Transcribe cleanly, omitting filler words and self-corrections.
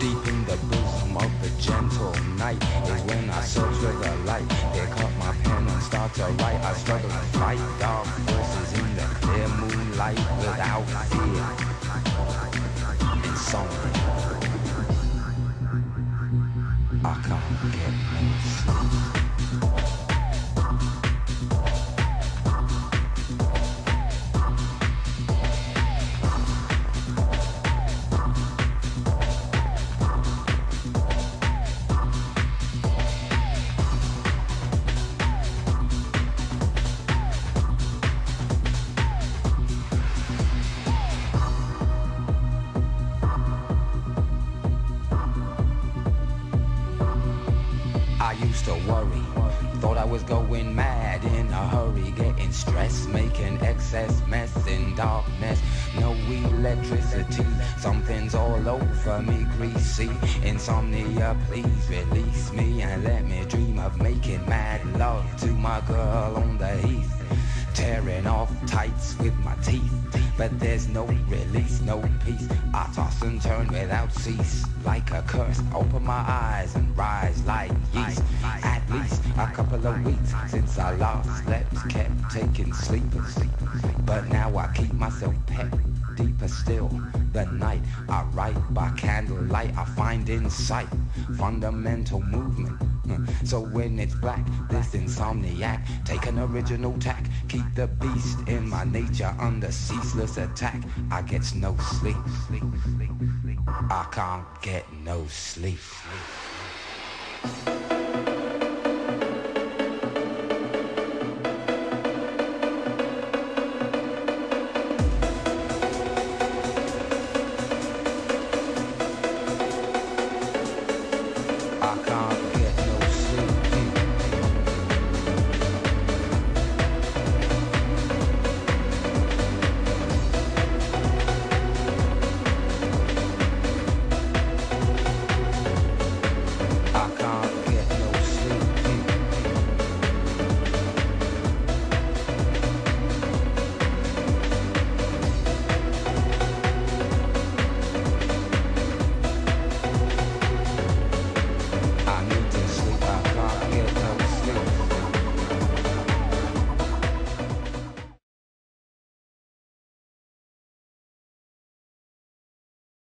Deep in the bosom of the gentle night is when I search for the light. Pick up my pen and start to write. I struggle to fight dark forces in the clear moonlight without fear. Insomnia. I can't get no sleep. I used to worry, thought I was going mad in a hurry, getting stressed, making excess mess in darkness. No electricity, something's all over me, greasy. Insomnia, please release me and let me dream of making mad love to my girl on the heath. Tearing off tights with my teeth, but there's no release, no peace. I toss and turn without cease, like a curse. Open my eyes and rise like yeast. At least a couple of weeks since I last slept, kept taking sleepers, but now I keep myself pet. Deeper still, the night I write by candlelight. I find insight, fundamental movement. So when it's black, this insomniac, take an original tack, keep the beast in my nature under ceaseless attack. I get no sleep, I can't get no sleep.